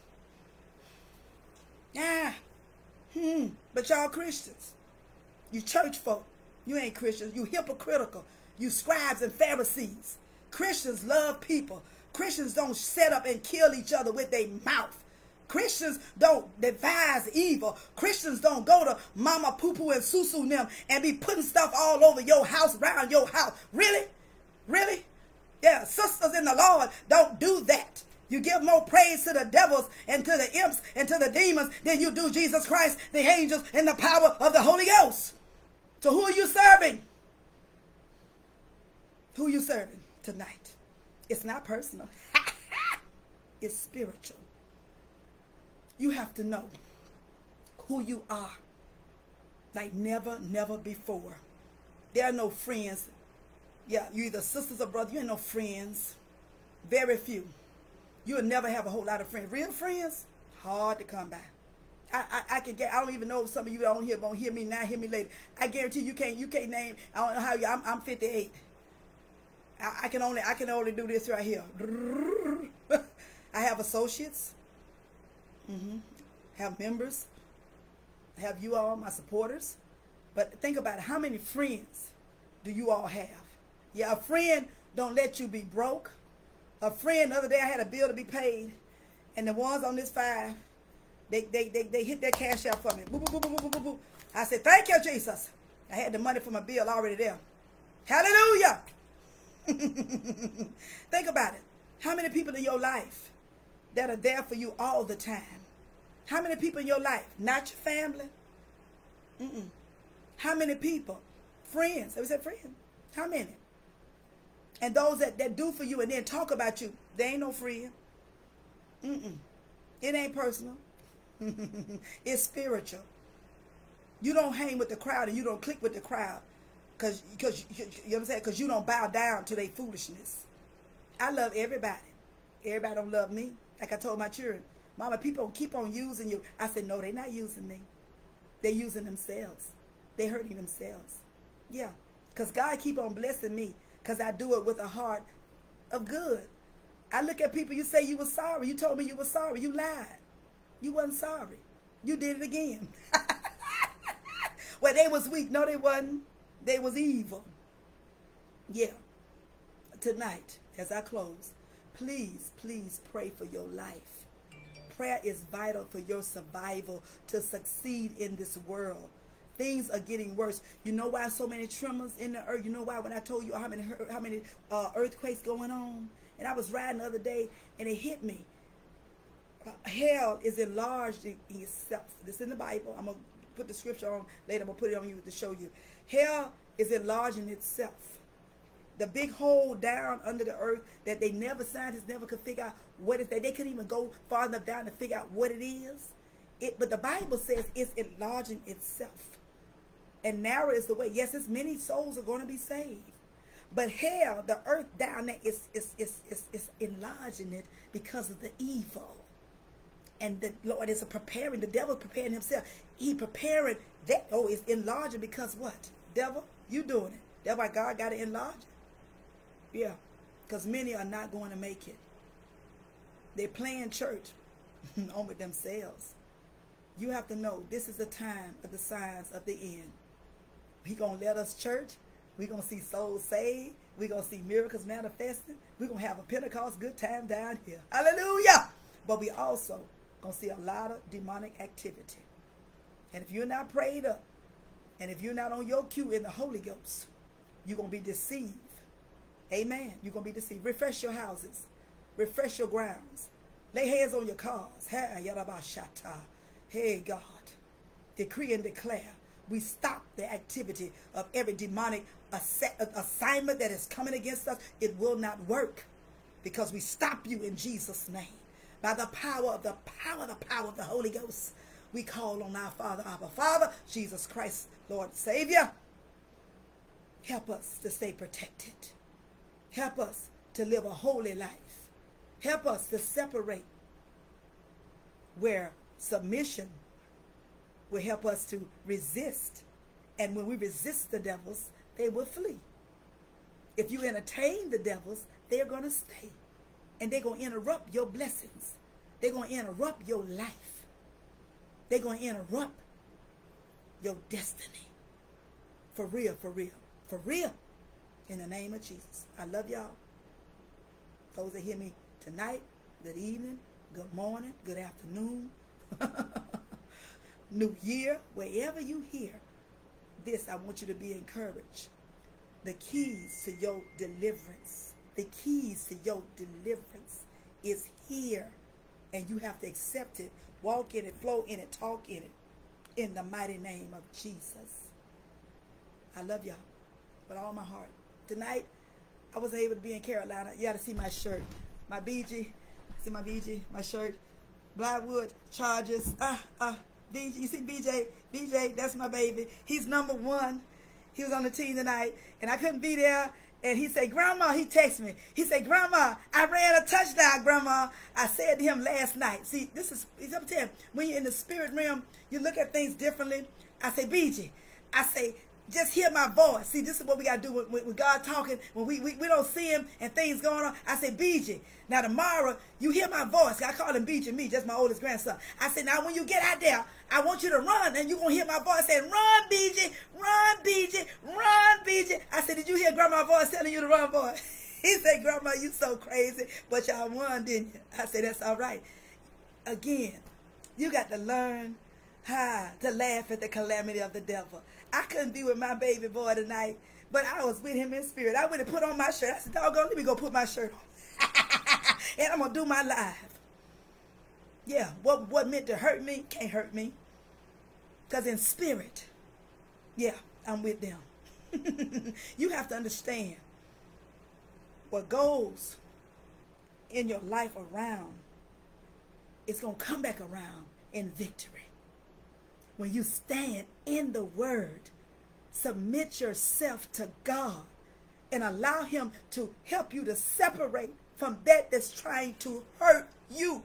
Yeah. Hmm. But y'all Christians, you church folk, you ain't Christians. You hypocritical. You scribes and Pharisees. Christians love people. Christians don't set up and kill each other with their mouth. Christians don't devise evil. Christians don't go to Mama Poo Poo and Susu and them and be putting stuff all over your house, around your house. Really? Really? Yeah, sisters in the Lord don't do that. You give more praise to the devils and to the imps and to the demons than you do Jesus Christ, the angels, and the power of the Holy Ghost. So who are you serving? Who are you serving tonight? It's not personal. It's spiritual. You have to know who you are like never, never before. There are no friends. Yeah, you either sisters or brothers. You ain't no friends. Very few. You'll never have a whole lot of friends. Real friends, hard to come by. I, I, I can get. I don't even know if some of you don't hear, won't hear me now, hear me later. I guarantee you can't. You can't name. I don't know how you. I'm, I'm fifty-eight. I, I can only. I can only do this right here. I have associates. Mm-hmm. Have members. Have you all, my supporters. But think about it. How many friends do you all have? Yeah, a friend don't let you be broke. A friend, the other day I had a bill to be paid, and the ones on this file, they they they, they hit their cash out for me. Boop, boop, boop, boop, boop, boop. I said, thank you, Jesus. I had the money for my bill already there. Hallelujah. Think about it. How many people in your life that are there for you all the time? How many people in your life? Not your family. Mm-mm. How many people? Friends. Have we said friends? How many? And those that, that do for you and then talk about you, they ain't no friend. Mm-mm. It ain't personal. It's spiritual. You don't hang with the crowd and you don't click with the crowd because because you, you know what I'm saying? Because you don't bow down to their foolishness. I love everybody. Everybody don't love me. Like I told my children, Mama, people keep on using you. I said, no, they're not using me. They're using themselves. They're hurting themselves. Yeah, because God keep on blessing me. Because I do it with a heart of good. I look at people, you say you were sorry. You told me you were sorry. You lied. You wasn't sorry. You did it again. Well, they was weak. No, they wasn't. They was evil. Yeah. Tonight, as I close, please, please pray for your life. Prayer is vital for your survival to succeed in this world. Things are getting worse. You know why so many tremors in the earth? You know why when I told you how many how many uh, earthquakes going on? And I was riding the other day and it hit me. Uh, hell is enlarged in itself. This is in the Bible. I'm going to put the scripture on later. I'm going to put it on you to show you. Hell is enlarging itself. The big hole down under the earth that they never, scientists never could figure out what is that. They couldn't even go far enough down to figure out what it is. It, but the Bible says it's enlarging itself. And narrow is the way. Yes, it's many souls are going to be saved. But hell, the earth down there is, is, is, is, is enlarging it because of the evil. And the Lord is preparing, the devil preparing himself. He preparing that. Oh, it's enlarging because what? Devil, you doing it. That's why God got to enlarge it. Yeah. Because many are not going to make it. They're playing church on with themselves. You have to know this is the time of the signs of the end. He going to let us church. We're going to see souls saved. We're going to see miracles manifesting. We're going to have a Pentecost good time down here. Hallelujah. But we also going to see a lot of demonic activity. And if you're not prayed up, and if you're not on your cue in the Holy Ghost, you're going to be deceived. Amen. You're going to be deceived. Refresh your houses. Refresh your grounds. Lay hands on your cars. Hey, God. Decree and declare. We stop the activity of every demonic assignment that is coming against us. It will not work because we stop you in Jesus' name. By the power of the power, the power of the Holy Ghost, we call on our Father, our Father, Jesus Christ, Lord Savior. Help us to stay protected. Help us to live a holy life. Help us to separate where submission will help us to resist. And when we resist the devils, they will flee. If you entertain the devils, they're going to stay. And they're going to interrupt your blessings. They're going to interrupt your life. They're going to interrupt your destiny. For real, for real, for real. In the name of Jesus. I love y'all. Those that hear me tonight, good evening, good morning, good afternoon, new year, wherever you hear this, I want you to be encouraged. The keys to your deliverance, the keys to your deliverance is here. And you have to accept it, walk in it, flow in it, talk in it. In the mighty name of Jesus. I love y'all with all my heart. Tonight, I was able to be in Carolina. You got to see my shirt. My B G. See my B G? My shirt. Blackwood Chargers. Ah, ah. B J. You see B J? B J, that's my baby. He's number one. He was on the team tonight. And I couldn't be there. And he said, Grandma, he texted me. He said, Grandma, I ran a touchdown, Grandma. I said to him last night. See, this is, he's up to him. When you're in the spirit realm, you look at things differently. I say, B J, I say, just hear my voice. See, this is what we got to do with, with, with God talking. When we, we, we don't see him and things going on, I say, B J, now tomorrow, you hear my voice. I call him B J, me, just my oldest grandson. I said, now when you get out there, I want you to run, and you're going to hear my voice saying, run, B J, run, B J, run, B J. I said, did you hear grandma's voice telling you to run, boy? He said, Grandma, you so crazy, but y'all won, didn't you? I said, that's all right. Again, you got to learn how to laugh at the calamity of the devil. I couldn't be with my baby boy tonight, but I was with him in spirit. I went and put on my shirt. I said, doggone, let me go put my shirt on. And I'm going to do my live. Yeah, what, what meant to hurt me can't hurt me. Because in spirit, yeah, I'm with them. You have to understand what goes in your life around, it's going to come back around in victory. When you stand in the word, submit yourself to God and allow him to help you to separate from that that's trying to hurt you.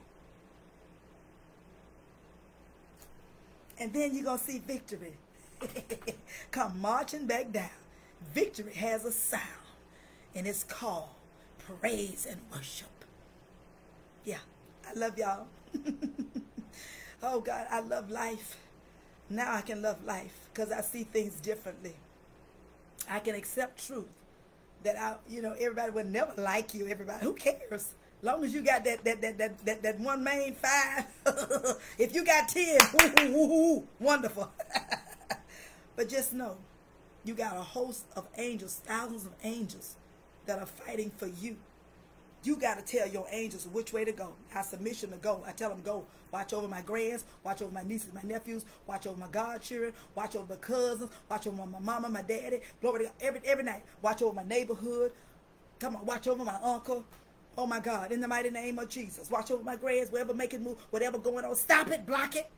And then you're going to see victory come marching back down. Victory has a sound, and it's called praise and worship. Yeah, I love y'all. Oh, God, I love life. Now I can love life because I see things differently. I can accept truth. That I, you know, everybody will never like you. Everybody, who cares? As long as you got that that that that that, that one main five. If you got ten, woo, woo, woo, wonderful. But just know, you got a host of angels, thousands of angels that are fighting for you. You got to tell your angels which way to go. Our submission to go. I tell them go. Watch over my grands. Watch over my nieces, my nephews. Watch over my godchildren. Watch over my cousins. Watch over my mama, my daddy. Glory to God. Every, every night. Watch over my neighborhood. Come on. Watch over my uncle. Oh, my God. In the mighty name of Jesus. Watch over my grands. Wherever making move. Whatever going on. Stop it. Block it.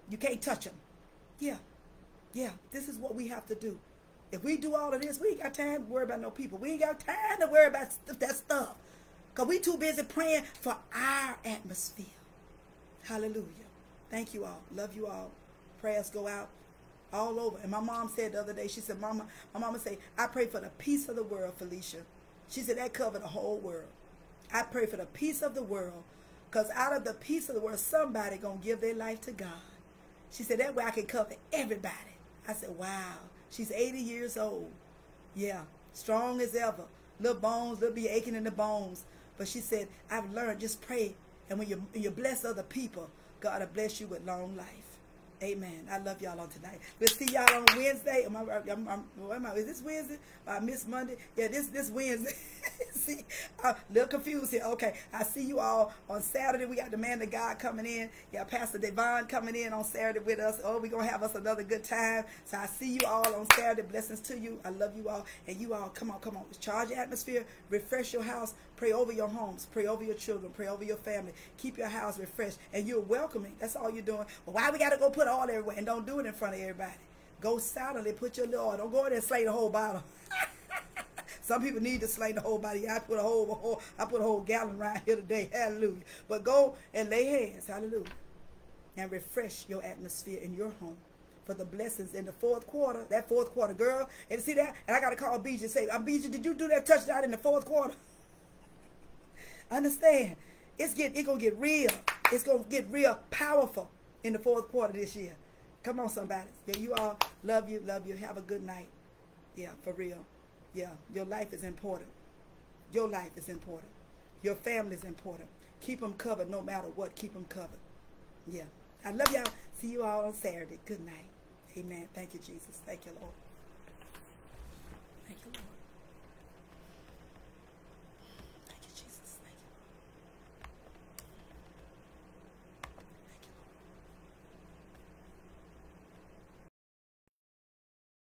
You can't touch them. Yeah. Yeah. This is what we have to do. If we do all of this, we ain't got time to worry about no people. We ain't got time to worry about st that stuff. Because we too busy praying for our atmosphere. Hallelujah. Thank you all. Love you all. Prayers go out all over. And my mom said the other day, she said, Mama, my mama said, I pray for the peace of the world, Felicia. She said that covered the whole world. I pray for the peace of the world. Because out of the peace of the world, somebody going to give their life to God. She said, that way I can cover everybody. I said, wow. She's eighty years old. Yeah, strong as ever. Little bones, little be aching in the bones. But she said, I've learned, just pray. And when you, when you bless other people, God will bless you with long life. Amen. I love y'all on tonight. We'll see y'all on Wednesday. Am I, am, am, am I, is this Wednesday? I missed Monday. Yeah, this this Wednesday. See, I'm a little confused here. Okay, I see you all on Saturday. We got the man of God coming in. Yeah, Pastor Devon coming in on Saturday with us. Oh, we're going to have us another good time. So I see you all on Saturday. Blessings to you. I love you all. And you all, come on, come on. Charge your atmosphere. Refresh your house. Pray over your homes. Pray over your children. Pray over your family. Keep your house refreshed. And you're welcoming. That's all you're doing. Well, why we got to go put all everywhere? And don't do it in front of everybody. Go silently. Put your little oil. Don't go in there and slay the whole bottle. Some people need to slay the whole body. I put a whole, a whole I put a whole gallon right here today. Hallelujah. But go and lay hands. Hallelujah. And refresh your atmosphere in your home for the blessings in the fourth quarter. That fourth quarter, girl. And see that? And I got to call Bijah and say, Bijah, did you do that touchdown in the fourth quarter? Understand? It's get it gonna get real. It's gonna get real powerful in the fourth quarter this year. Come on, somebody. Yeah, you all love you, love you. Have a good night. Yeah, for real. Yeah, your life is important. Your life is important. Your family is important. Keep them covered no matter what. Keep them covered. Yeah. I love y'all. See you all on Saturday. Good night. Amen. Thank you, Jesus. Thank you, Lord. Thank you, Lord.